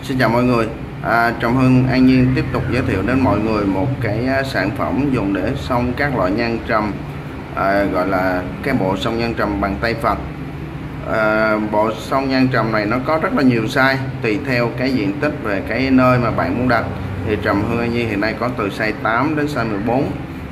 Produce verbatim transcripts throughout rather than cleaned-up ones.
Xin chào mọi người. À, Trầm Hưng An Nhiên tiếp tục giới thiệu đến mọi người một cái sản phẩm dùng để xông các loại nhang trầm, à, gọi là cái bộ xông nhang trầm bằng tay Phật. À, bộ xông nhang trầm này nó có rất là nhiều size tùy theo cái diện tích về cái nơi mà bạn muốn đặt. Thì Trầm Hưng An Nhiên hiện nay có từ size tám đến size mười bốn.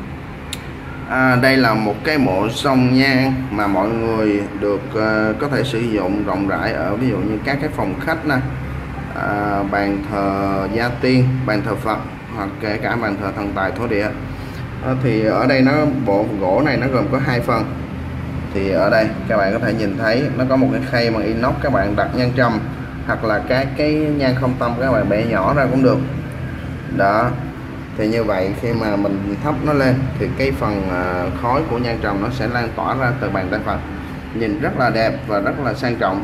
À, đây là một cái bộ xông nhang mà mọi người được uh, có thể sử dụng rộng rãi ở ví dụ như các cái phòng khách nè, à, bàn thờ gia tiên, bàn thờ Phật, hoặc kể cả bàn thờ thần tài thổ địa. À, thì ở đây nó bộ gỗ này nó gồm có hai phần. Thì ở đây các bạn có thể nhìn thấy nó có một cái khay bằng inox, các bạn đặt nhang trầm hoặc là các cái nhang không tâm các bạn bẻ nhỏ ra cũng được đó. Thì như vậy khi mà mình thắp nó lên thì cái phần khói của nhang trầm nó sẽ lan tỏa ra từ bàn tay Phật, nhìn rất là đẹp và rất là sang trọng.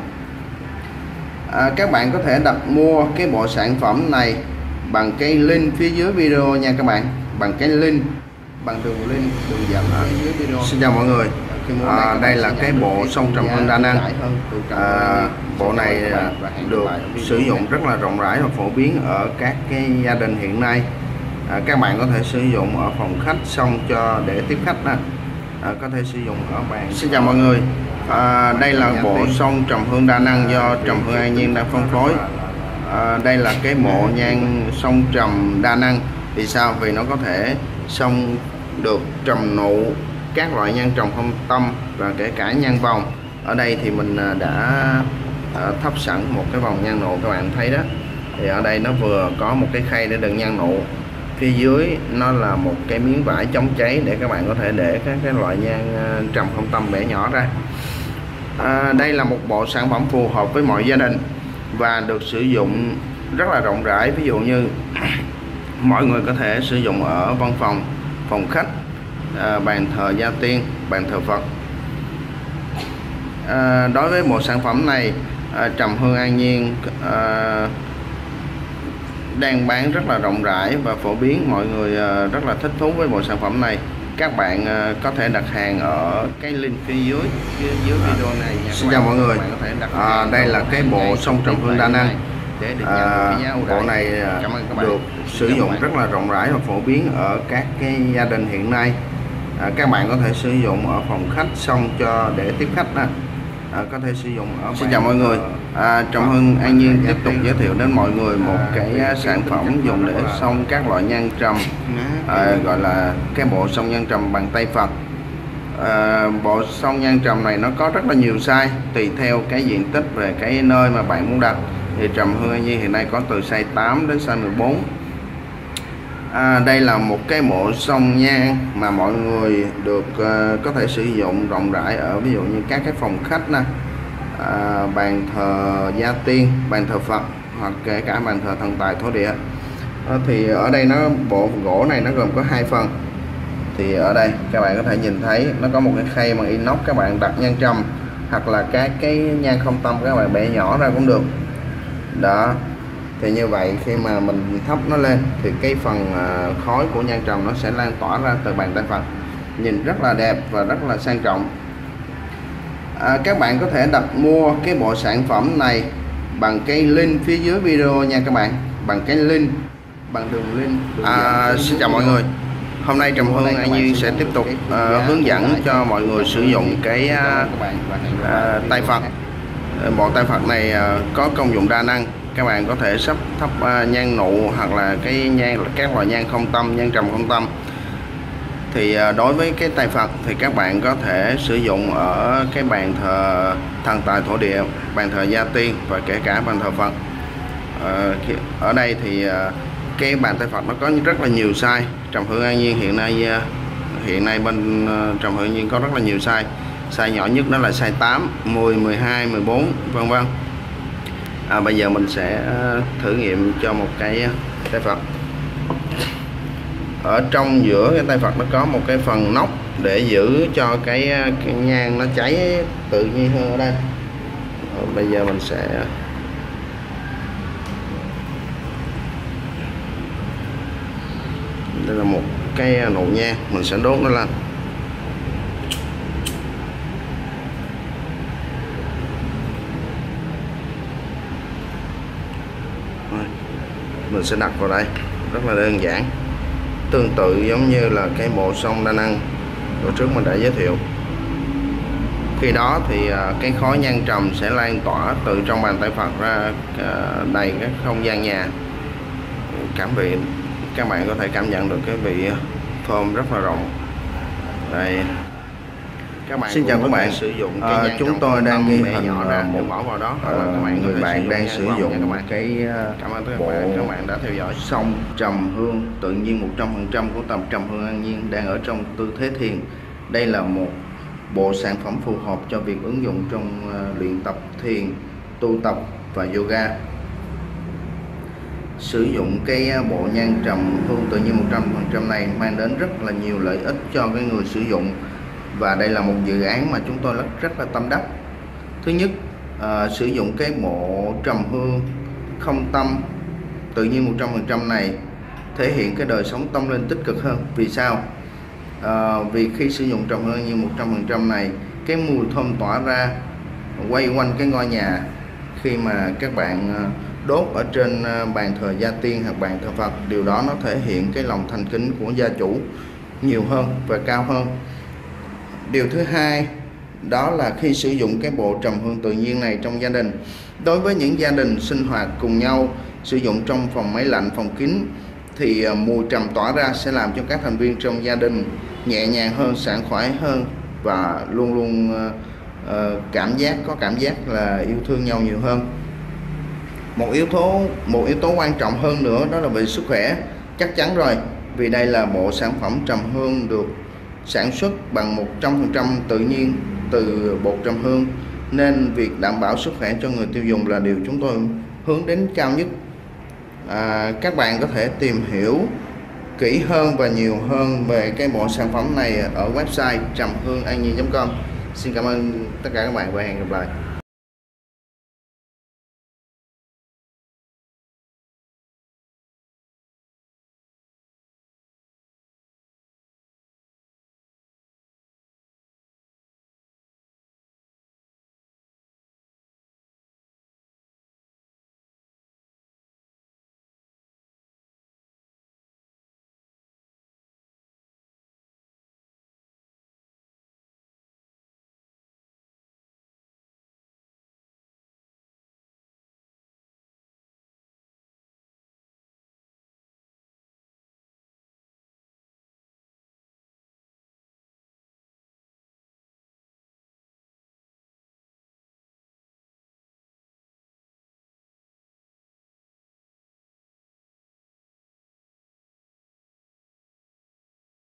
À, các bạn có thể đặt mua cái bộ sản phẩm này bằng cái link phía dưới video nha các bạn, bằng cái link, bằng đường link đường dẫn ở dưới video. Xin chào mọi người. À, đây là cái bộ xông trầm hương đa năng. À, bộ này được sử dụng rất là rộng rãi và phổ biến ở các cái gia đình hiện nay. À, các bạn có thể sử dụng ở phòng khách xông cho để tiếp khách nè, à, có thể sử dụng ở bàn. Xin chào mọi người. À, đây là bộ xông trầm hương đa năng do Trầm Hưng An Nhiên đang phân phối. À, đây là cái bộ nhang xông trầm đa năng. Vì sao? Vì nó có thể xông được trầm nụ các loại nhang trầm không tâm và kể cả nhang vòng. Ở đây thì mình đã thắp sẵn một cái vòng nhang nụ, các bạn thấy đó. Thì ở đây nó vừa có một cái khay để đựng nhang nụ, phía dưới nó là một cái miếng vải chống cháy để các bạn có thể để các cái loại nhang trầm không tâm bẻ nhỏ ra. À, đây là một bộ sản phẩm phù hợp với mọi gia đình và được sử dụng rất là rộng rãi. Ví dụ như mọi người có thể sử dụng ở văn phòng, phòng khách, à, bàn thờ gia tiên, bàn thờ Phật. À, đối với một sản phẩm này, à, Trầm Hưng An Nhiên à, đang bán rất là rộng rãi và phổ biến, mọi người à, rất là thích thú với bộ sản phẩm này. Các bạn à, có thể đặt hàng ở cái link phía dưới dưới, dưới video này nha. Xin chào mọi người. À, đây là cái bộ xông trầm hương đa năng. À, bộ này được sử dụng rất là rộng rãi và phổ biến ở các cái gia đình hiện nay. À, các bạn có thể sử dụng ở phòng khách xông cho để tiếp khách nè, à, có thể sử dụng ở. Xin chào mọi người. À, Trầm Hưng An Nhiên tiếp tục giới thiệu đến mọi người một cái sản phẩm dùng để xông các loại nhang trầm, à, gọi là cái bộ xông nhang trầm bằng tay Phật. À, bộ xông nhang trầm này nó có rất là nhiều size tùy theo cái diện tích về cái nơi mà bạn muốn đặt. Thì Trầm Hưng An Nhiên hiện nay có từ size tám đến size mười bốn. À, đây là một cái bộ xông nhang mà mọi người được uh, có thể sử dụng rộng rãi ở ví dụ như các cái phòng khách nè, à, bàn thờ gia tiên, bàn thờ Phật, hoặc kể cả bàn thờ thần tài thổ địa. À, thì ở đây nó bộ gỗ này nó gồm có hai phần. Thì ở đây các bạn có thể nhìn thấy nó có một cái khay bằng inox, các bạn đặt nhang trầm hoặc là các cái nhang không tâm các bạn bẻ nhỏ ra cũng được đó. Thì như vậy khi mà mình thắp nó lên thì cái phần khói của nhang trầm nó sẽ lan tỏa ra từ bàn tay Phật, nhìn rất là đẹp và rất là sang trọng. À, các bạn có thể đặt mua cái bộ sản phẩm này bằng cái link phía dưới video nha các bạn, bằng cái link, bằng đường link. À, xin chào mọi người. Hôm nay Trầm Hưng An Nhiên sẽ tiếp tục uh, hướng dẫn cho mọi người sử dụng cái uh, uh, tay Phật. Bộ tay Phật này uh, có công dụng đa năng. Các bạn có thể sắp thắp uh, nhang nụ hoặc là cái nhang các loại nhang không tâm, nhang trầm không tâm. Thì uh, đối với cái tay Phật thì các bạn có thể sử dụng ở cái bàn thờ thần tài thổ địa, bàn thờ gia tiên và kể cả bàn thờ Phật. Uh, ở đây thì uh, cái bàn tay Phật nó có rất là nhiều size. Trầm Hưng An Nhiên hiện nay uh, hiện nay bên uh, Trầm Hưng An Nhiên có rất là nhiều size. Size nhỏ nhất đó là size tám, mười, mười hai, mười bốn vân vân. À, bây giờ mình sẽ thử nghiệm cho một cái tay Phật. Ở trong giữa cái tay Phật nó có một cái phần nóc để giữ cho cái, cái nhang nó cháy tự nhiên hơn ở đây. À, bây giờ mình sẽ đây là một cái nụ nhang, mình sẽ đốt nó lên. mình sẽ đặt vào đây, rất là đơn giản, tương tự giống như là cái bộ xông đa năng hồi trước mình đã giới thiệu. Khi đó thì cái khói nhang trầm sẽ lan tỏa từ trong bàn tay Phật ra đầy các không gian nhà. Cảm vị các bạn có thể cảm nhận được cái vị thơm rất là rộng. Đây, các bạn xin chào các bạn. Sử dụng cái à, chúng tôi đang ghi hình nhỏ ra một bỏ vào đó, hoặc là các bạn người bạn đang sử dụng các bạn. Cái cảm ơn các bạn các bạn đã theo dõi. Xông trầm hương tự nhiên một trăm phần trăm của tầm trầm hương an nhiên đang ở trong tư thế thiền. Đây là một bộ sản phẩm phù hợp cho việc ứng dụng trong uh, luyện tập thiền, tu tập và yoga. Sử dụng cái bộ nhang trầm hương tự nhiên một trăm phần trăm này mang đến rất là nhiều lợi ích cho cái người sử dụng, và đây là một dự án mà chúng tôi rất, rất là tâm đắc. Thứ nhất, uh, sử dụng cái bộ trầm hương không tâm tự nhiên một trăm phần trăm này thể hiện cái đời sống tâm linh tích cực hơn. Vì sao? À, vì khi sử dụng trầm hương như một trăm phần trăm này, cái mùi thơm tỏa ra quay quanh cái ngôi nhà khi mà các bạn đốt ở trên bàn thờ gia tiên hoặc bàn thờ Phật, điều đó nó thể hiện cái lòng thành kính của gia chủ nhiều hơn và cao hơn. Điều thứ hai đó là khi sử dụng cái bộ trầm hương tự nhiên này trong gia đình, đối với những gia đình sinh hoạt cùng nhau sử dụng trong phòng máy lạnh, phòng kín, thì mùi trầm tỏa ra sẽ làm cho các thành viên trong gia đình nhẹ nhàng hơn, sảng khoái hơn, và luôn luôn uh, cảm giác có cảm giác là yêu thương nhau nhiều hơn. Một yếu tố một yếu tố quan trọng hơn nữa đó là về sức khỏe. Chắc chắn rồi, vì đây là bộ sản phẩm trầm hương được sản xuất bằng một trăm phần trăm tự nhiên từ bột trầm hương, nên việc đảm bảo sức khỏe cho người tiêu dùng là điều chúng tôi hướng đến cao nhất. À, các bạn có thể tìm hiểu kỹ hơn và nhiều hơn về cái bộ sản phẩm này ở website trầm hương an nhiên chấm com. Xin cảm ơn tất cả các bạn và hẹn gặp lại.